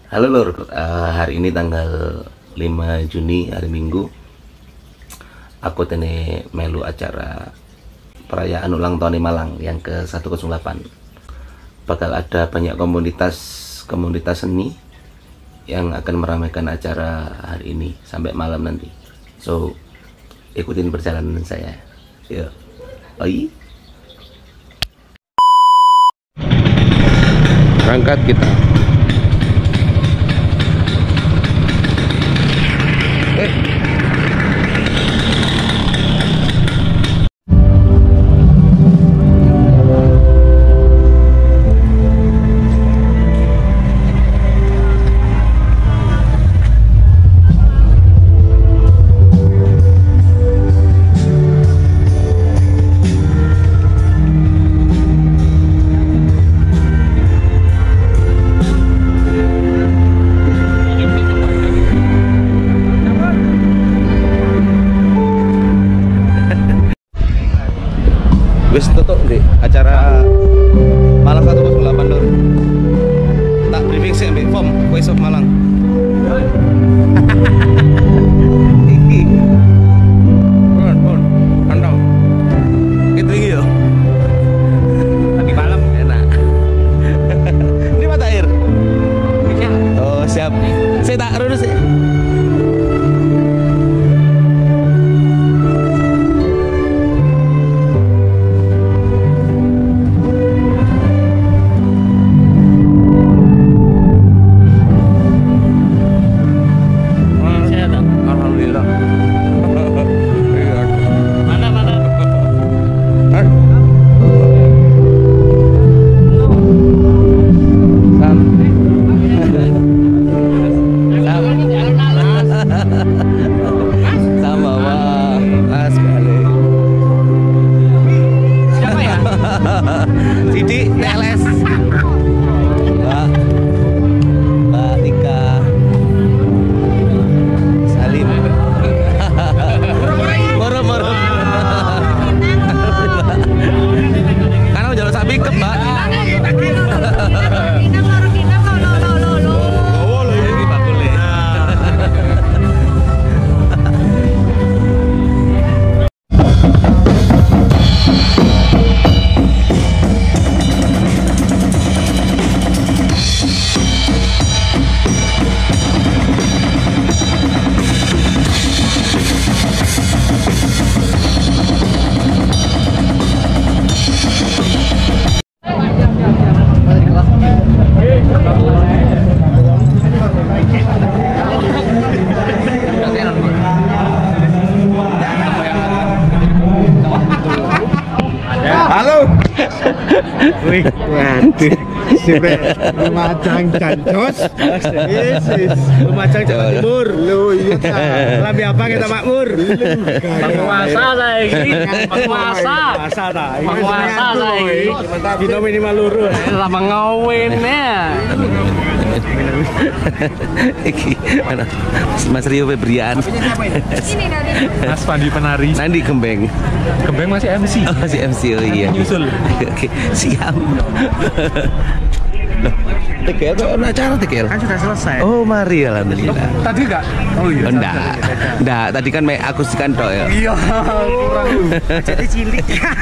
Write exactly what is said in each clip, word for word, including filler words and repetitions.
Halo Lur, uh, hari ini tanggal lima Juni, hari Minggu. Aku tene melu acara perayaan ulang tahun di Malang yang ke seratus delapan. Bakal ada banyak komunitas komunitas seni yang akan meramaikan acara hari ini sampai malam nanti. So, ikutin perjalanan saya. Yo. Oi. Berangkat kita. Wis tutup deh acara Malang seratus delapan Lur. Tak briefing sih ambil form Voice of Malang. Iki. Pun, pun. Kandang. Itu tinggi yo. Lagi malam enak. Ini mata air. Bisa. Oh, siap. Saya tak urus sih. Sidik T L S Mbak Mbak Tika Salim Morom-morom karena jalur sapi ke Mbak halo. Wih, waduh, Sibre, Lumajang Jancos, Yesus, Lumajang Jawa Timur, lu iya kan, lebih apa kita makmur, penguasa lagi, penguasa, penguasa tak, penguasa lagi, bino minimal luru, sama ngawinnya. Iki mana Mas Rio Febrian. Mas Pandi Penari. Nandi Gembeng. Gembeng masih M C. Oh, masih M C, oh iya. Nyusul. Oke, siap. Loh, T K L kok ada acara T K L? kan sudah selesai. Oh, mari alhamdulillah. Tadi enggak? Oh iya. Oh, enggak. Enggak, tadi kan main akustikan tok ya. Iya, kurang. Jadi cilik.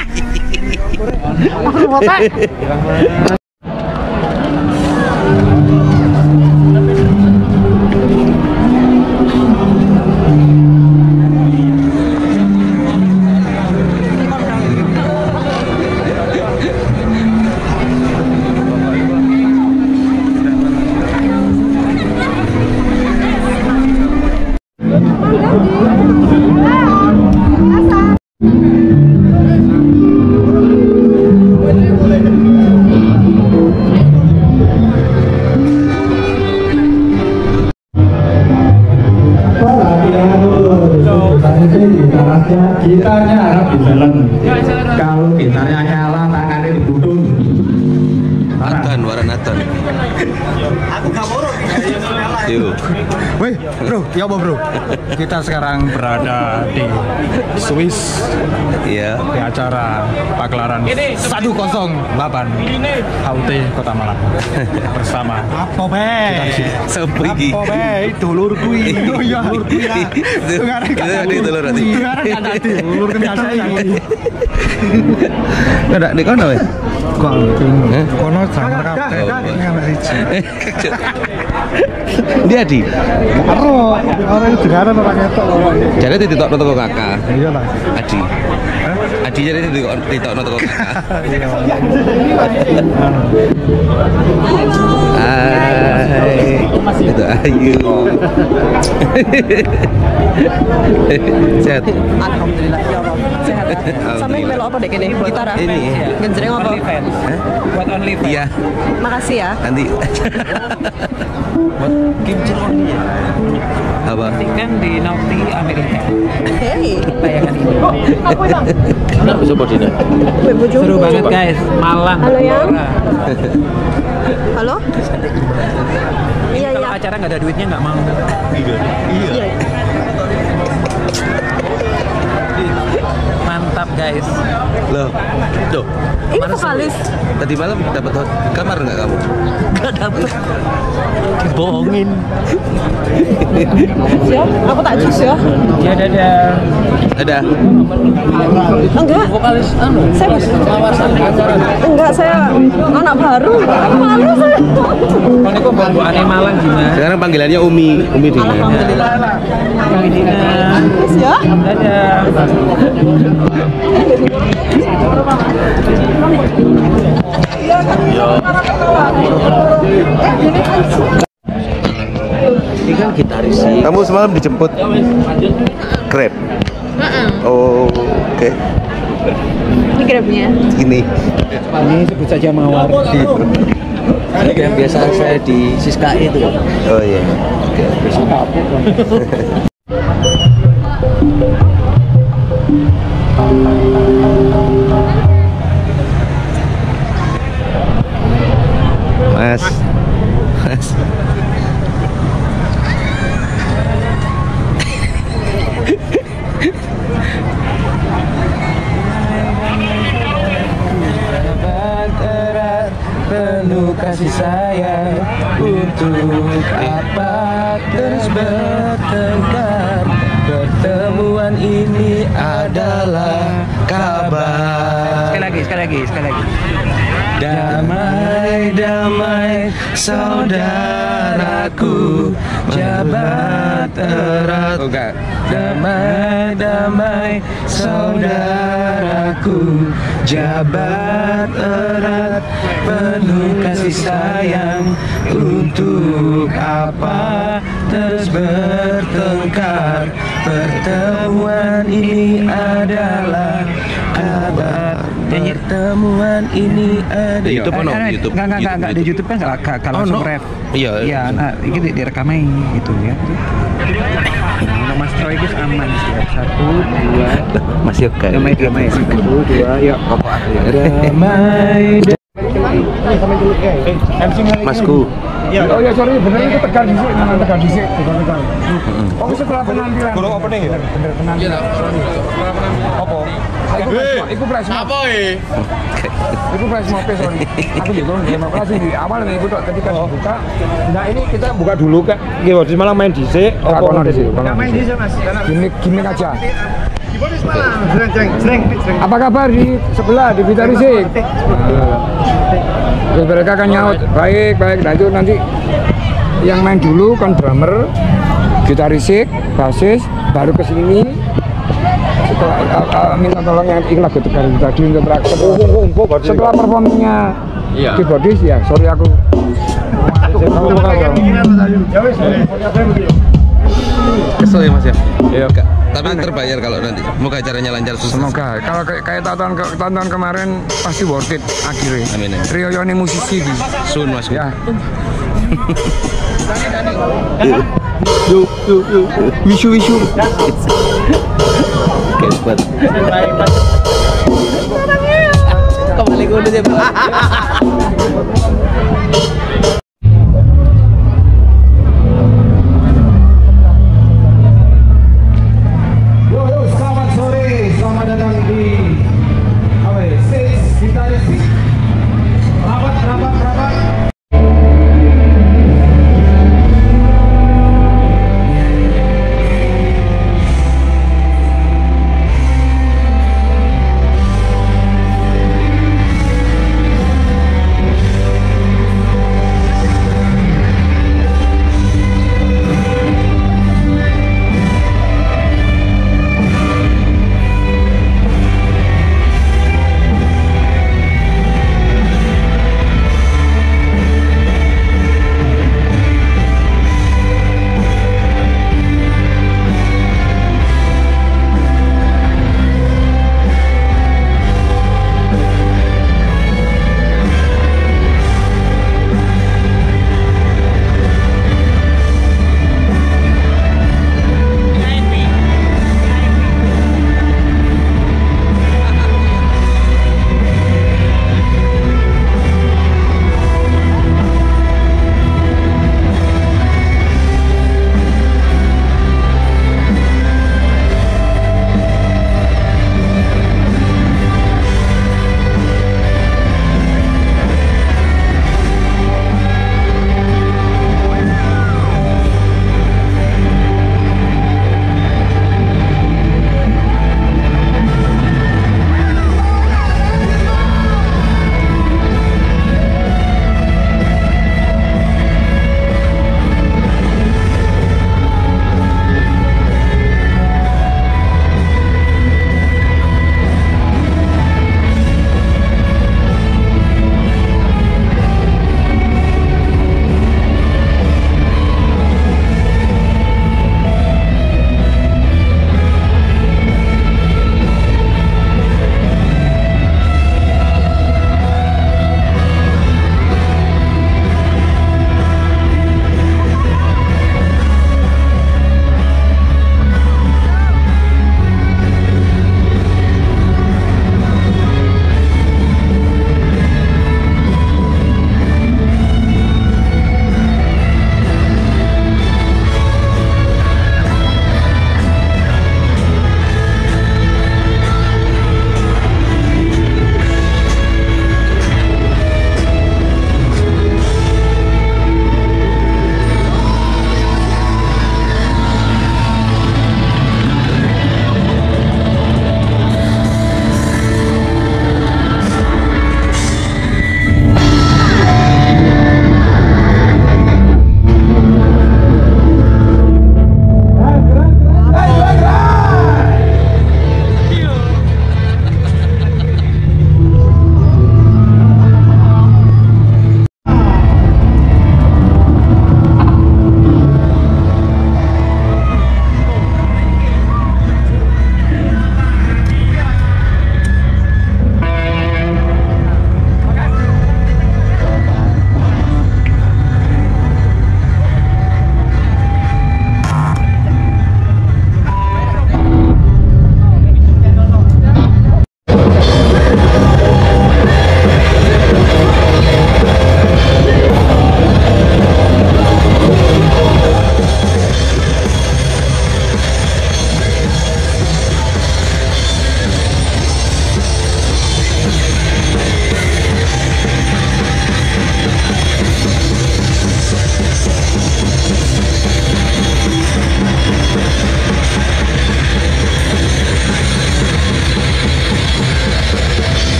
Gitarnya harap diselen. Kalau gitarnya nyala, tangannya dibudung. Aton, waran aton. Aku gak buruk. Yuk. Woi, bro, ya apa bro? Kita sekarang berada di Swiss Iya. di acara pagelaran seratus delapan H U T Kota Malang bersama apa be? Sampai gigi. Apa be? Dulur kui. Oh iya, dulur kui lah. Sekarang Di dulur nanti. sekarang kan tadi dulur kenal saya. Ada di kono wes. Kok kono sama kabeh. Dia di. Karo orang itu dengaran orang ketok. Jadi titik toko kakak. Iya lah. Adi. Adi jadi titik toko kakak. Hai. Itu Ayu. Sehat. Alhamdulillah ya Allah. Sehat. Sampai melo apa dek ini? Gitar. Ini. Genjreng apa? Buat only fans. Iya. Makasih ya. Nanti. Kim Jong Un ya. Apa? Kan di Naughty Amerika. Hei. Tayangan ini. Kenapa support ini? Gue bojoku. Seru banget guys. Malang. Halo, Yang. Nah, Halo? Iya, kalau iya. acara nggak ada duitnya nggak mau. Iya. Mantap guys. Loh. Loh. Ini vokalis. Tadi malam dapat kamar nggak kamu? Nggak dapet. Dibohongin. Ya, aku tak jus ya. Ya dadah. Ada. Enggak. Vokalis anu. Saya Kawasan acara. enggak, saya anak baru. Malu saya. Kalau ini kok bawa-bawaannya Malang gimana? Sekarang panggilannya Umi, Umi Dina. Alhamdulillah. Umi Dina. Ya. Dadah. Ini kan gitaris sih. Kamu semalam dijemput Grab. Oh, oke. Ini grabnya. Ini. Ini sebut saja Mawar. Yang biasa saya di Siska itu. Oh iya. Oke. Mas. Mas. Penuh kasih sayang, untuk apa terus bertengkar? Pertemuan ini adalah kabar. Sekali lagi, sekali lagi, sekali lagi. Damai, damai, saudaraku, jabat erat. Damai, damai, saudaraku, jabat erat, penuh kasih sayang. Untuk apa terus bertengkar? Pertemuan ini adalah kabar. Pertemuan ini ada Di YouTube ono, di YouTube. Enggak, enggak, enggak, di YouTube kan enggak enggak Oh, langsung no. ref. Iya. Iya, nah, ini di- direkamnya gitu ya. Nah, Mas Troy guys aman siap. Satu, dua, Mas Yoga. damai, damai. Satu, dua, yuk. Damai. Masku. Oh ya sorry, bener itu tegar disik, nang tegar disik, tegar tegar. Oh setelah penampilan. Kurang opening ya? Bener penampilan. Apa? Iku price, iku price. Apa e? Iku price mope sorry. Aku juga demokrasi di awal nih iku tok ketika dibuka. Nah ini kita buka dulu Kak. Nggih, di Malang main dhisik. Ora kono dhisik. Main dhisik Mas. Gimik gimik aja. Apa kabar di sebelah di Vitarisik? Terus mereka akan nyaut, baik, baik. Nah itu nanti yang main dulu kan drummer, gitarisik, basis, baru ke sini. Setelah uh, uh, minta tolong yang ini lagu tegar tadi untuk terakhir. Setelah performnya keyboardis ya, sorry aku. Kesel ya Mas ya? Iya. Tapi terbayar kalau nanti. Semoga acaranya lancar sukses. Semoga kalau kayak kayak tahun ke, tahun kemarin pasti worth it akhirnya. Amin. amin. Rio Yoni musisi di Sun Mas. ya. Yuk yuk yuk. Wisu wisu. Kepet. Kembali ke udah Pak.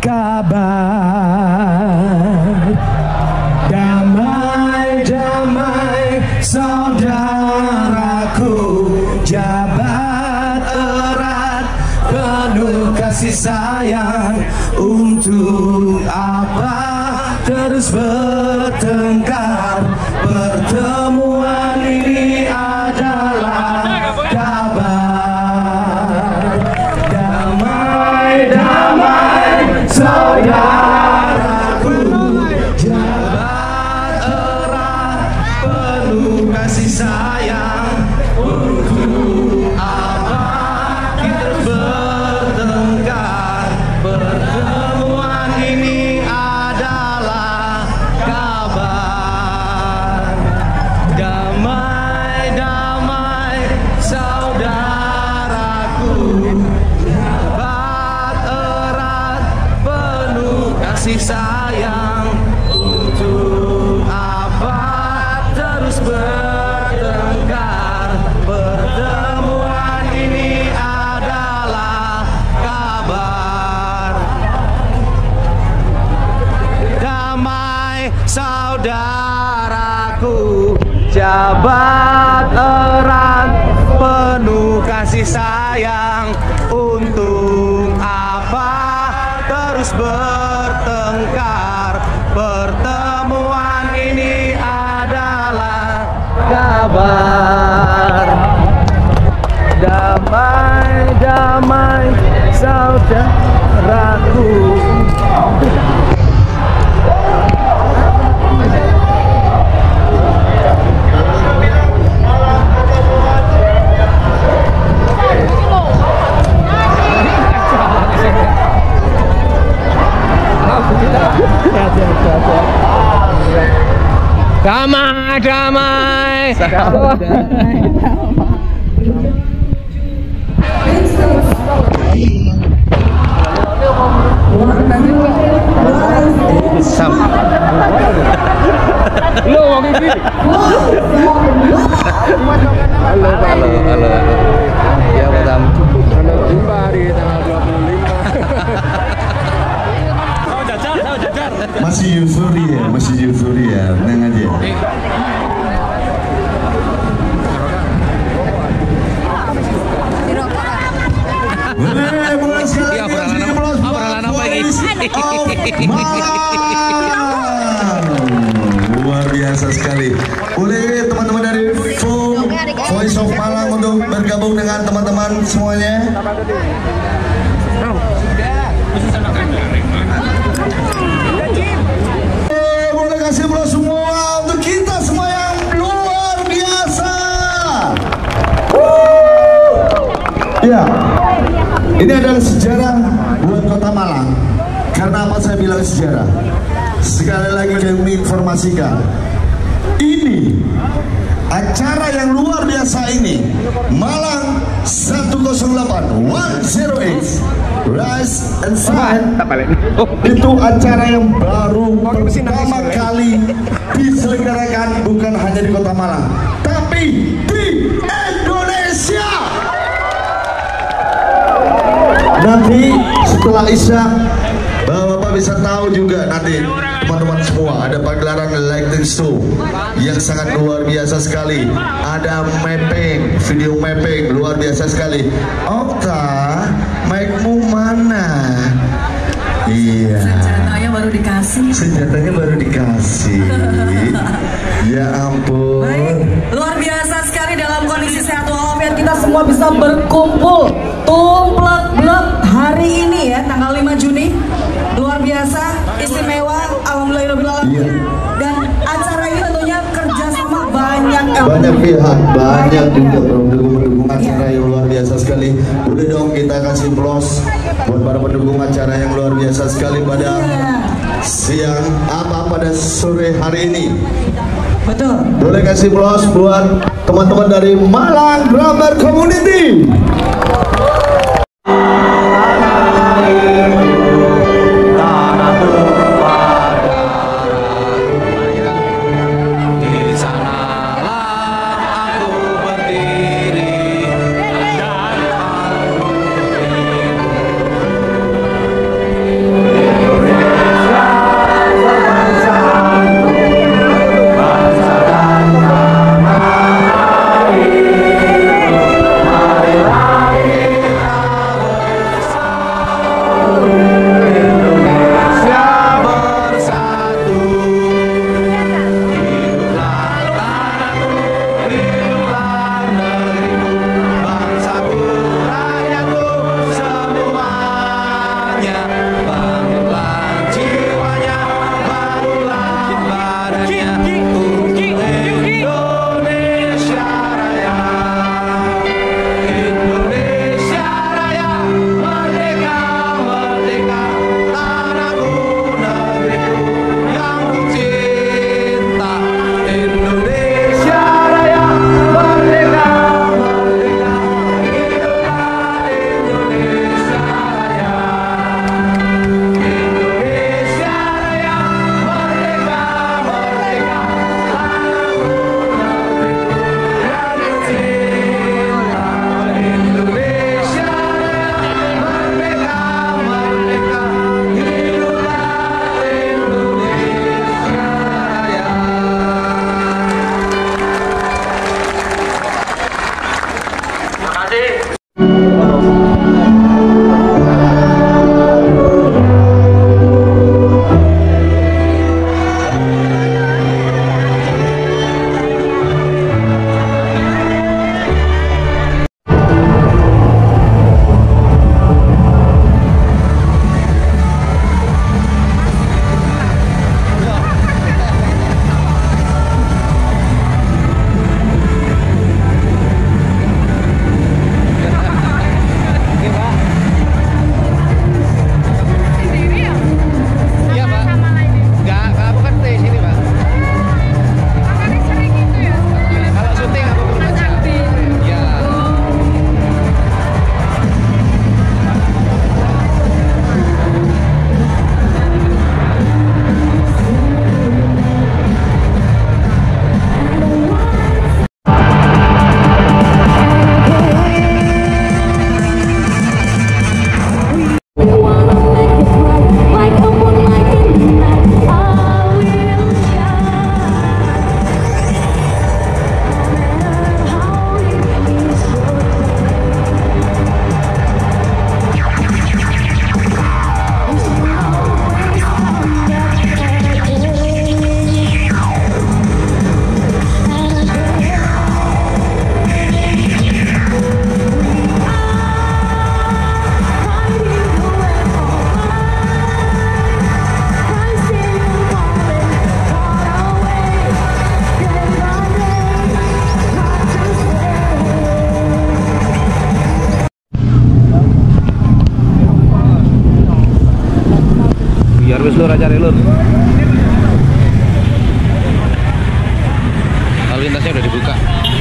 kabar. Damai, damai saudaraku, jabat erat penuh kasih sayang. Untuk apa terus bertengkar? Pertemuan ini adalah kabar. Damai, damai saudaraku, jabat erat penuh kasih sayang. Untuk apa kita bertengkar? Pertemuan ini adalah kabar. Damai, damai saudaraku, jabat erat penuh kasih sayang. Untuk apa terus bertengkar? Pertemuan ini adalah kabar. Damai saudaraku, jabat erat penuh kasih sayang. Untuk apa terus bertengkar? Pertemuan ini adalah kabar. Damai, damai saudaraku. Damai, damai. Sam. Lo wong iki. Halo, halo, halo. Ya, Madam. Halo, jumpa di tanggal dua puluh lima. Masih euforia, masih euforia, tenang aja. Boleh, boleh sekali. Ya, peralahan apa? Peralahan apa ini? Luar biasa sekali. Boleh teman-teman dari Voice of Malang untuk bergabung dengan teman-teman semuanya. Boleh kasih aplaus semua untuk kita semua yang luar biasa. Ya, ini adalah sejarah buat Kota Malang. Karena apa saya bilang sejarah? Sekali lagi kami informasikan, ini acara yang luar biasa ini, Malang seratus delapan satu nol delapan Rise and Shine, itu acara yang baru pertama kali diselenggarakan bukan hanya di Kota Malang, tapi di Indonesia. Nanti setelah Isya, Bapak bisa tahu juga nanti teman-teman semua ada pagelaran lighting show yang sangat luar biasa sekali. Ada mapping, video mapping luar biasa sekali. Okta, mic-mu mana? Iya. Senjatanya baru dikasih. Senjatanya baru dikasih. Ya ampun. Baik, luar biasa sekali dalam kondisi sehat walafiat kita semua bisa berkumpul tumplek-blek hari ini ya, tanggal lima Juni. Luar biasa, istimewa, alhamdulillahirobbilalamin. Iya. Dan acara ini tentunya kerjasama banyak banyak pihak, banyak juga pendukung-pendukung acara yang luar biasa sekali. Udah dong kita kasih plus buat para pendukung acara yang luar biasa sekali pada siang apa pada sore hari ini. Betul. Boleh kasih plus buat teman-teman dari Malang Drummer Community. wis lur acare lur. Lalu lintasnya udah dibuka.